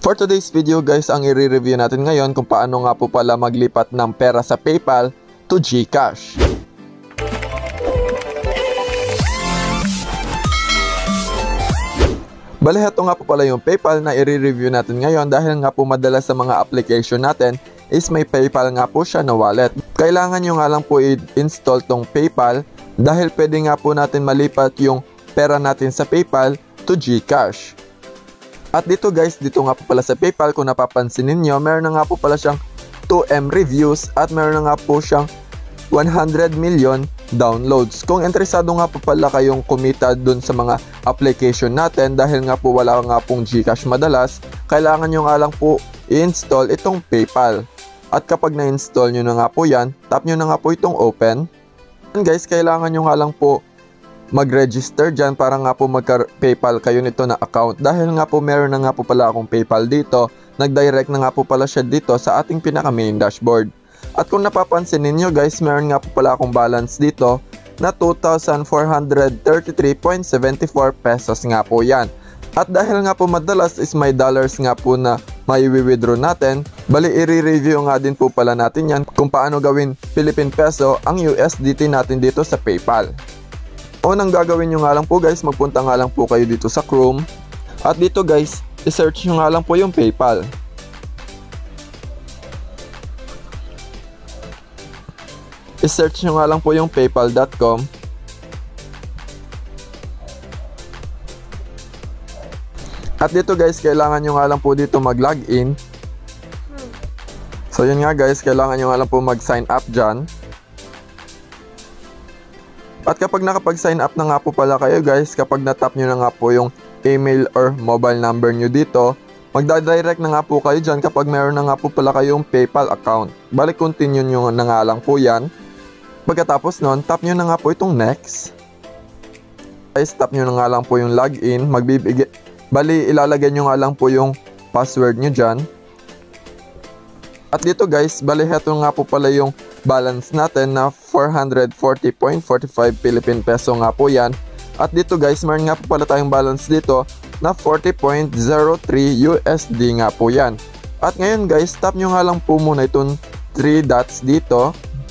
For today's video guys, ang i-review natin ngayon kung paano nga po pala maglipat ng pera sa PayPal to Gcash. Bale, ito nga po pala yung PayPal na i-review natin ngayon dahil nga po madalas sa mga application natin is may PayPal nga po siya na wallet. Kailangan nyo nga lang po i-install tong PayPal dahil pwede nga po natin malipat yung pera natin sa PayPal to Gcash. At dito guys, dito nga po pala sa PayPal, kung napapansin ninyo, meron na nga po pala siyang 2M reviews at meron na nga po siyang 100 million downloads. Kung interesado nga po pala kayong kumita dun sa mga application natin dahil nga po wala nga pong Gcash madalas, kailangan nyo nga lang po i-install itong PayPal. At kapag na-install nyo na nga po yan, tap nyo na nga po itong open. And guys, kailangan nyo nga lang po mag-register dyan para nga po magka-PayPal kayo nito na account. Dahil nga po meron na nga po pala akong PayPal dito, nag-direct na nga po pala siya dito sa ating pinaka-main dashboard. At kung napapansin ninyo guys, meron nga po pala akong balance dito na 2,433.74 pesos nga po yan. At dahil nga po madalas is may dollars nga po na may withdraw natin, bali i-review nga din po pala natin yan kung paano gawin Philippine Peso ang USDT natin dito sa PayPal. Unang gagawin nyo nga lang po guys, magpunta nga lang po kayo dito sa Chrome. At dito guys, i-search nyo nga lang po yung PayPal. I-search nyo nga lang po yung paypal.com. At dito guys, kailangan nyo nga lang po dito mag-login. So yun nga guys, kailangan nyo nga lang po mag-sign up dyan. At kapag nakapag-sign up na nga po pala kayo guys, kapag natap nyo na nga po yung email or mobile number nyo dito, magda-direct na nga po kayo dyan kapag meron na nga po pala kayong PayPal account. Balik continue nyo na nga lang po yan. Pagkatapos nun, tap nyo na nga po itong next. Guys, tap nyo na nga lang po yung login. Bali, ilalagay nyo nga lang po yung password nyo dyan. At dito guys, bali heto nga po pala yung balance natin na 440.45 Philippine Peso nga po yan. At dito guys, meron nga po pala tayong balance dito na 40.03 USD nga po yan. At ngayon guys, tap nyo nga lang po muna itong 3 dots dito.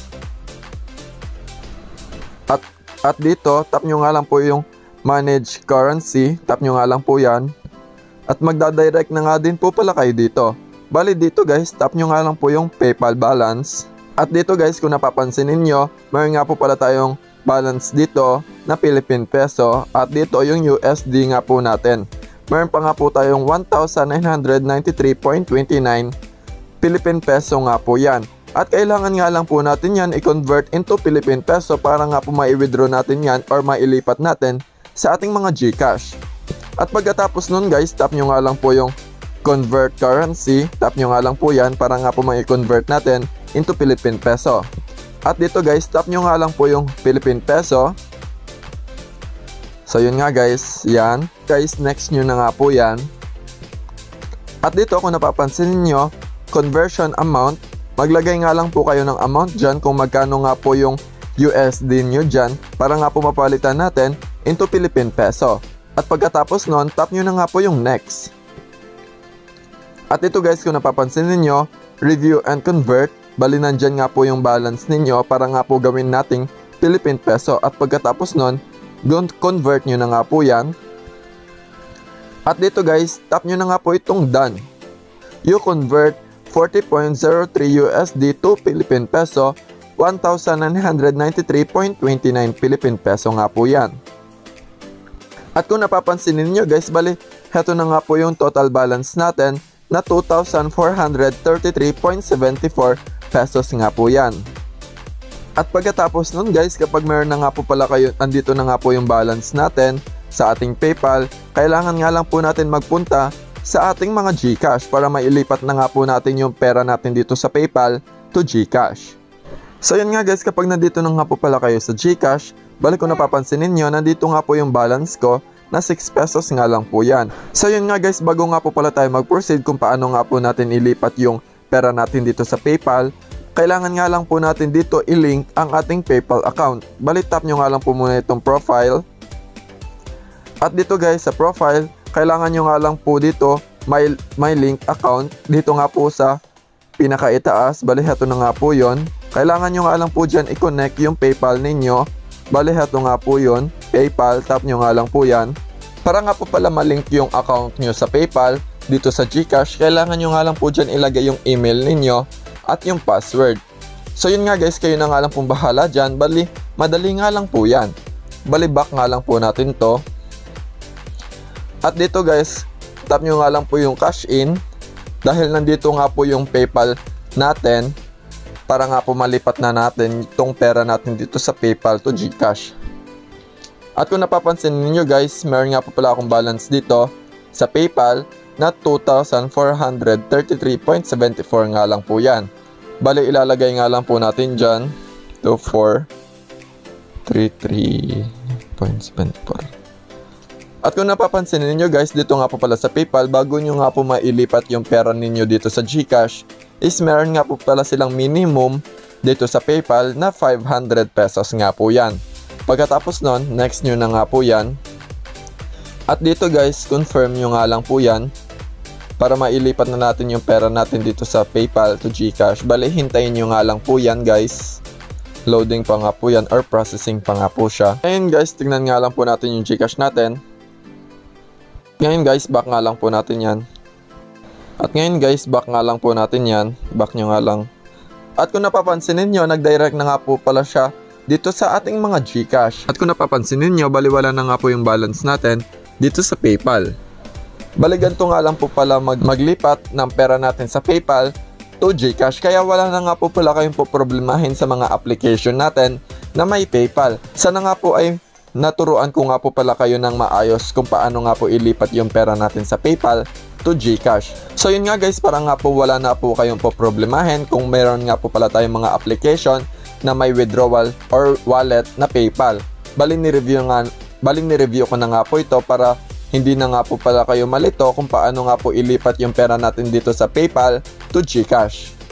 At dito, tap nyo nga lang po yung manage currency. Tap nyo nga lang po yan. At magdadirect na nga din po pala kayo dito. Bali dito guys, tap nyo nga lang po yung PayPal balance. At dito guys, kung napapansin ninyo, meron nga po pala tayong balance dito na Philippine Peso. At dito yung USD nga po natin. Meron pa nga po tayong 1,993.29 Philippine Peso nga po yan. At kailangan nga lang po natin yan i-convert into Philippine Peso para nga po mai-withdraw natin yan or mailipat natin sa ating mga Gcash. At pagkatapos nun guys, tap nyo nga lang po yung convert currency. Tap nyo nga lang po yan para nga po mai-convert natin into Philippine Peso. At dito guys, tap nyo nga lang po yung Philippine Peso. So yun nga guys, yan. Guys, next nyo na nga po yan. At dito kung napapansin niyo, conversion amount, maglagay nga lang po kayo ng amount dyan kung magkano nga po yung USD nyo dyan para nga po mapalitan natin into Philippine Peso. At pagkatapos nun, tap nyo na nga po yung next. At ito guys, kung napapansin ninyo, review and convert, bali nandyan nga po yung balance ninyo para nga po gawin nating Philippine Peso. At pagkatapos nun, convert nyo na nga po yan. At dito guys, tap nyo na nga po itong done. You convert 40.03 USD to Philippine Peso, 1,993.29 Philippine Peso nga po yan. At kung napapansin niyo guys, bali, heto na nga po yung total balance natin na 2,433.74 pesos nga po yan. At pagkatapos nun guys, kapag meron na nga po pala kayo, andito na nga po yung balance natin sa ating PayPal, kailangan nga lang po natin magpunta sa ating mga Gcash para mailipat na nga po natin yung pera natin dito sa PayPal to Gcash. So yun nga guys, kapag nandito na nga po pala kayo sa Gcash, balik kung napapansin ninyo, nandito nga po yung balance ko na 6 pesos nga lang po yan. So yun nga guys, bago nga po pala tayo mag-proceed kung paano nga po natin ilipat yung pera natin dito sa PayPal, kailangan nga lang po natin dito i-link ang ating PayPal account. Balik tap nyo nga lang po muna itong profile. At dito guys, sa profile, kailangan nyo nga lang po dito my link account dito nga po sa pinakaitaas. Bali heto na nga po yon. Kailangan nyo nga lang po dyan i-connect yung PayPal ninyo. Bali heto nga po yon, PayPal, tap nyo nga lang po yan. Para nga po pala malink yung account nyo sa PayPal dito sa Gcash, kailangan nyo nga lang po dyan ilagay yung email ninyo at yung password. So yun nga guys, kayo na nga lang pong bahala dyan. Bali, madali nga lang po yan. Bali, back nga lang po natin to. At dito guys, tap nyo nga lang po yung cash in. Dahil nandito nga po yung PayPal natin, para nga po malipat na natin itong pera natin dito sa PayPal to Gcash. At kung napapansin niyo guys, meron nga po pala akong balance dito sa PayPal na 2,433.74 nga lang po yan. Bali, ilalagay nga lang po natin dyan 2,433.74. At kung napapansin niyo guys, dito nga po pala sa PayPal, bago nyo nga po mailipat yung pera ninyo dito sa Gcash, is meron nga po pala silang minimum dito sa PayPal na 500 pesos nga po yan. Pagkatapos nun, next nyo na nga po yan. At dito guys, confirm nyo nga lang po yan para mailipat na natin yung pera natin dito sa PayPal to Gcash. Bali, hintayin nyo nga lang po yan guys. Loading pa nga po yan or processing pa nga po siya. Ngayon guys, tingnan nga lang po natin yung Gcash natin. Ngayon guys, back nga lang po natin yan. At ngayon guys, back nga lang po natin yan. Back nyo nga lang. At kung napapansin ninyo, nag-direct na nga po pala siya dito sa ating mga Gcash. At kung napapansin ninyo, baliwala na nga po yung balance natin dito sa PayPal. Bali, ganito nga lang po pala maglipat ng pera natin sa PayPal to Gcash. Kaya wala na nga po pala kayong poproblemahin sa mga application natin na may PayPal. Sana nga po ay naturuan ko nga po pala kayo ng maayos kung paano nga po ilipat yung pera natin sa PayPal to Gcash. So yun nga guys, para nga po wala na po kayong poproblemahin kung meron nga po pala tayong mga application na may withdrawal or wallet na PayPal. Bali ni-review ko na nga po ito para hindi na nga po pala kayo malito kung paano nga po ilipat yung pera natin dito sa PayPal to Gcash.